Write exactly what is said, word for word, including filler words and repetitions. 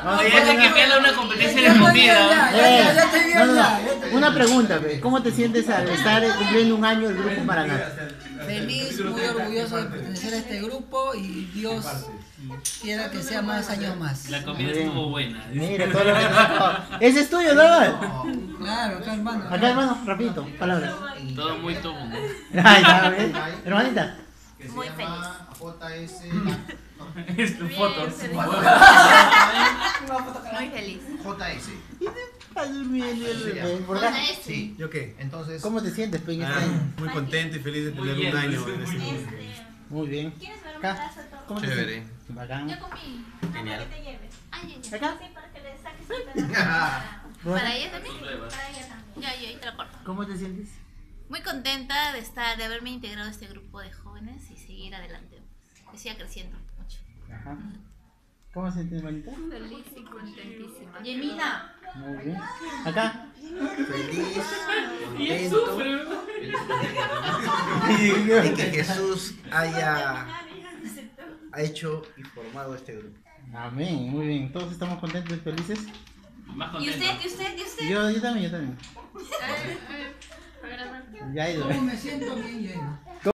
Vamos Oye, a hay que poner enviarle una competencia Ya de estoy bien, comida. ya, una- ya, Eh, ya, ya estoy bien, no, no, ya, no. ya estoy Una bien. pregunta, pe, ¿cómo te sientes al estar cumpliendo un año el grupo Maranata? Feliz, muy orgulloso de pertenecer a este grupo y Dios quiera que sea más años más. La comida Muy bien. estuvo buena. Mira, todo lo que trajo. Ese es tuyo, Daval. Claro, acá hermano. Acá, hermano, rapidito, palabras. Todo muy todo. Ay, ya, ¿ves? Hermanita. Que se Muy llama J S. Es tu foto. Muy feliz. J S. Está durmiendo el bebé. ¿Por Hola, acá? este. Sí. ¿Yo qué? Entonces, ¿Cómo te sientes, pe, en este Ah, año? muy contento y feliz de Muy tener un bien, año muy en este bien. grupo. Muy bien. ¿Quieres ver un Acá. pedazo de torta? ¿Cómo te Chévere. sientes? Bacán. Yo comí. Genial. Para que te lleves. Ay, ya, ya. ¿Acá? Sí, para que le saques un pedazo. ¿Vos? ¿Para ella también? Para ella también. Ya, ya, ahí te la corto. ¿Cómo te sientes? Muy contenta de estar, de haberme integrado a este grupo de jóvenes y seguir adelante. Que siga creciendo mucho. Ajá. ¿Cómo se siente, hermanita? Feliz y contentísima. Yemina. Muy bien. ¿Acá? Feliz, Y él contento sufre. de que Jesús haya ha hecho y formado este grupo. Amén, muy bien. Todos estamos contentos y felices. Más ¿Y contento. usted? ¿Y usted? ¿Y usted? Yo, yo también, yo también. Ya he ido. ¿Cómo me siento bien lleno?